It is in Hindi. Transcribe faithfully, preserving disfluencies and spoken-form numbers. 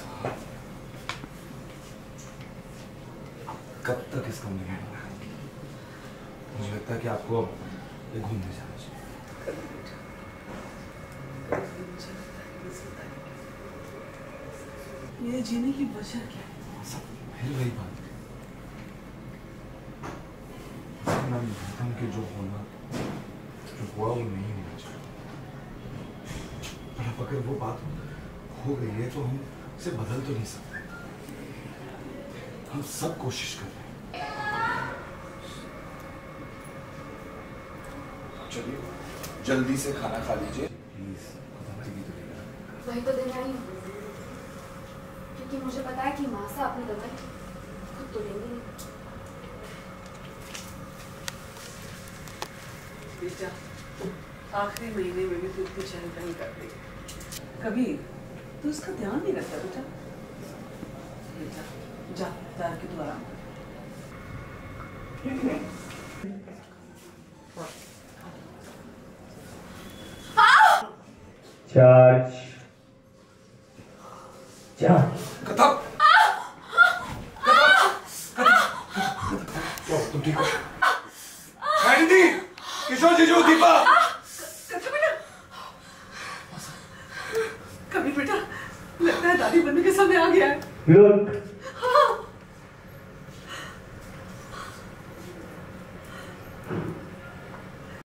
कब तक इस कमरे में रहना है? मुझे लगता है कि आपको ये घूमने जाना चाहिए। ये जीने की वजह क्या है? सब फिर वही बात है। मैं मानता हूँ कि जो होना जो हुआ वो नहीं होना चाहिए, पर अब अगर वो बात हो गई है तो हम उसे बदल तो नहीं सकते। हम सब कोशिश कर रहे हैं। चलिए जल्दी से खाना खा लीजिए प्लीज। वही तो देना ही, क्योंकि मुझे पता है कि माँ से अपनी दवाई खुद तो लेंगे नहीं। बेटा आखिरी महीने में भी तू इतनी चहल पहल कर रही है, कभी तू इसका ध्यान नहीं रखता बेटा। बेटा जा जा के तू आराम कर। चार्ज चार्ज कथक तुम ठीक हो? शायरी, किशोर जीजू, दीपा। कभी बेटा लगता है दादी बनने के समय आ गया है। Look,